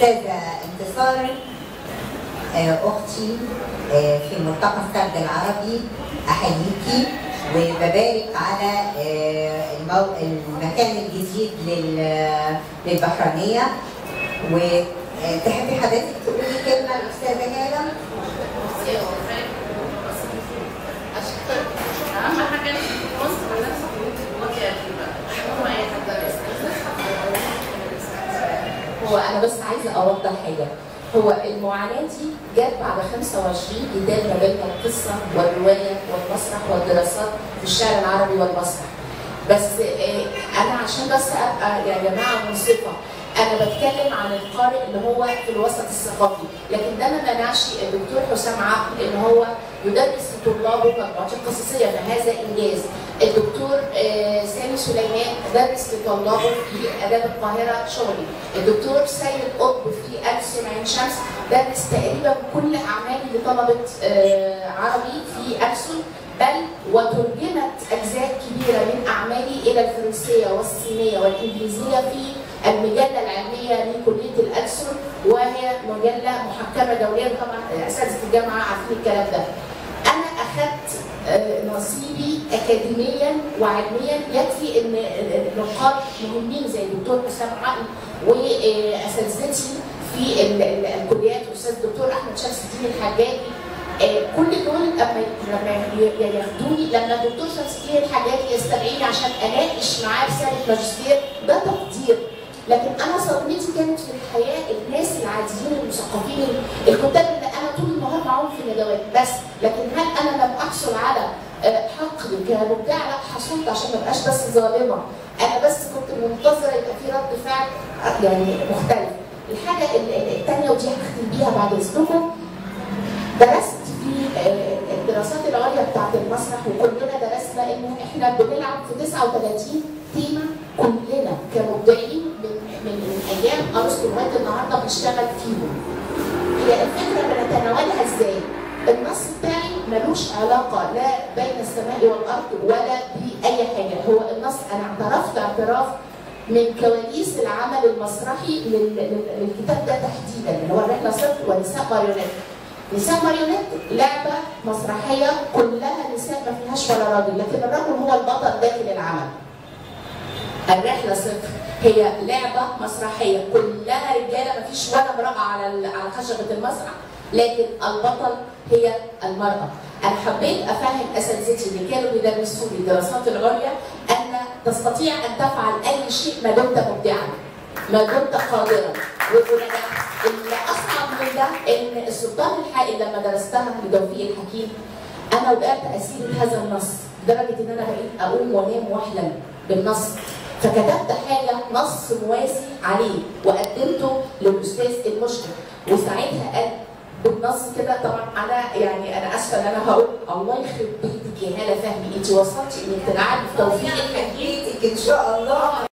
أستاذة انتصار أختي في ملتقى السرد العربي، أحييكي وببارك على المكان الجديد للبحرانية. وتحبي حضرتك تقولي كلمة للأستاذة هالة؟ أهم حاجة مصر هو أنا بس عايزة أوضح حاجة. هو المعاناة دي جت بعد 25 جدال ما بين القصة والرواية والمسرح والدراسات في الشعر العربي والمسرح. بس أنا عشان بس أبقى يا جماعة منصفة، أنا بتكلم عن القارئ اللي هو في الوسط الثقافي، لكن ده ما منعش الدكتور حسام عقل إن هو يدرس لطلابه مجموعات القصصية، فهذا إنجاز. الدكتور سامي سليمان درس لطلابه في آداب القاهرة شغلي. الدكتور سيد قطب في ألسن عين شمس درس تقريبا كل أعمالي لطلبة عربي في ألسن، بل وترجمت أجزاء كبيرة من أعمالي إلى الفرنسية والصينية والإنجليزية في المجلة العلمية لكلية الألسن، وهي مجلة محكمة دوليا. طبعا أساتذة الجامعة عارفين الكلام ده. أنا أخذت نصيبي أكاديميا وعلميا، يكفي إن نقاد مهمين زي الدكتور حسام عقل وأساتذتي في الكليات، الأستاذ الدكتور أحمد شمس الدين الحجاجي، كل دول لما ياخدوني، لما الدكتور شمس الدين الحجاجي يستدعيني عشان اناقش معاه رساله ماجستير، ده تقدير. لكن انا صدمتي كانت في الحياه الناس العاديين المثقفين الكتاب اللي انا طول النهار معاهم في ندوات بس. لكن هل انا لم احصل على حقي كمبدع؟ لا، حصلت عشان ما ابقاش بس ظالمه. انا بس كنت منتظره يبقى في رد فعل يعني مختلف. الحاجه الثانيه ودي هختم بيها بعد اذنكم، درست في الدراسات العليا بتاعت المسرح، وكلنا درسنا انه احنا بنلعب في 39 تيمه كلنا كمبدعين من ايام ارسطو لغايه النهارده بنشتغل فيهم. هي الفكره بنتناولها ازاي؟ النص بتاعي ملوش علاقه لا بين السماء والارض ولا باي حاجه. هو النص انا اعترفت اعتراف من كواليس العمل المسرحي للكتاب ده تحديدا، اللي هو الرحله صفر ونساء ماريونيت. نساء ماريونيت لعبة مسرحية كلها نساء ما فيهاش ولا راجل، لكن الرجل هو البطل داخل العمل. الرحلة صفر هي لعبة مسرحية كلها رجالة ما فيش ولا امرأة على خشبة المسرح، لكن البطل هي المرأة. أنا حبيت أفهم أساتذتي اللي كانوا بيدرسوا لي الدراسات العليا أن تستطيع أن تفعل أي شيء ما دمت مبدعا، ما دمت قادرا ونجحت. اللي اصعب من ده ان السلطان الحائل لما درستها لتوفيق الحكيم انا وقعت اسير هذا النص، لدرجه ان انا بقيت اقوم وانام واحلم بالنص. فكتبت حاجه نص موازي عليه وقدمته للاستاذ المشرف، وساعتها قال بالنص كده. طبعا انا اسفه ان انا هقول الله يخرب بيتك يا هاله فهمي، انت وصلتي انك تلعبي في توفيق الحكيم ان شاء الله.